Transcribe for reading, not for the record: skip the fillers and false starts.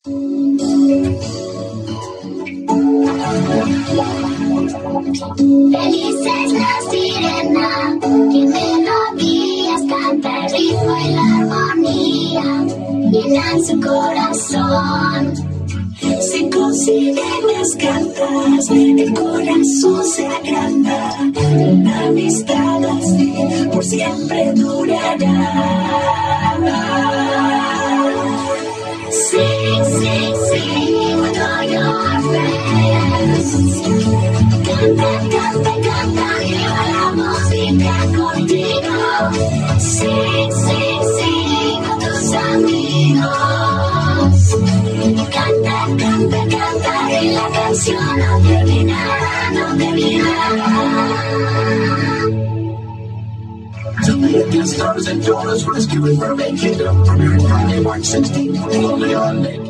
Felices la sirena, que melodías canta el ritmo y la armonía, llenan su corazón. Se consiguen las cartas, el corazón se agranda, una amistad así por siempre durará. Sing, sing, sing with all your friends. Canta, canta, canta, lleva la música contigo. Sing, sing, sing con tus amigos. Canta, canta, canta, y la canción no terminará, no terminará. Stars and daughters rescuing Mermaid Kingdom, premiering Friday, March 16th, only on Nick.